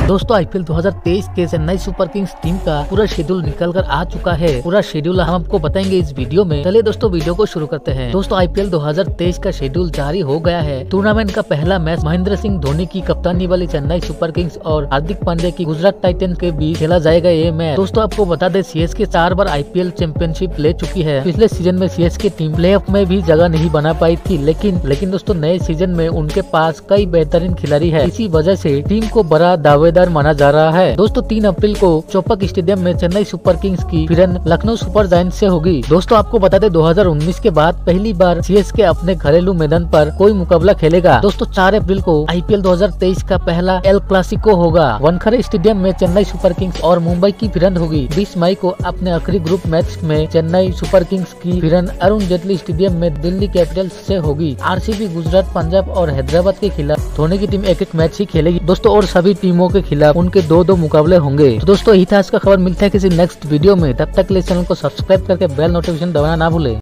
दोस्तों आईपीएल 2023 के Chennai super Kings team का पूरा शेड्यूल निकल कर आ चुका है। पूरा शेड्यूल हम आपको बताएंगे इस वीडियो में। चलिए दोस्तों वीडियो को शुरू करते हैं। दोस्तों आईपीएल 2023 का शेड्यूल जारी हो गया है। टूर्नामेंट का पहला मैच महेंद्र सिंह धोनी की कप्तानी वाली चेन्नई सुपर किंग्स और हार्दिक पांड्या की गुजरात टाइटंस के बीच खेला जाएगा ये मैच। दोस्तों आपको बता दें सीएसके 4 बार आईपीएल चैंपियनशिप ले चुकी है। पिछले सीजन में सीएसके टीम प्लेऑफ में भी जगह नहीं बना पाई थी, लेकिन दोस्तों नए सीजन में उनके पास कई बेहतरीन खिलाड़ी है। इसी वजह से टीम को बड़ा दावेदार माना जा रहा है। दोस्तों 3 अप्रैल को चौपक स्टेडियम में चेन्नई सुपर किंग्स की भिड़ंत लखनऊ सुपर जायंट्स से होगी। दोस्तों आपको बता दें 2019 के बाद पहली बार सीएसके अपने घरेलू मैदान पर कोई मुकाबला खेलेगा। दोस्तों 4 अप्रैल को आईपीएल 2023 का पहला एल क्लासिको होगा। वानखेड़े स्टेडियम में चेन्नई सुपर किंग्स और मुंबई की भिड़ंत होगी। 20 मई को अपने आखिरी ग्रुप मैच में चेन्नई सुपर किंग्स की भिड़ंत अरुण जेटली स्टेडियम में दिल्ली कैपिटल्स से होगी। आरसीबी, गुजरात, पंजाब और हैदराबाद के खिलाफ धोनी की टीम एक मैच ही खेलेगी दोस्तों, और सभी टीमों के खिलाफ उनके 2-2 मुकाबले होंगे। तो दोस्तों यही था आज का खबर। मिलता है किसी नेक्स्ट वीडियो में, तब तक के लिए चैनल को सब्सक्राइब करके बेल नोटिफिकेशन दबाना ना भूले।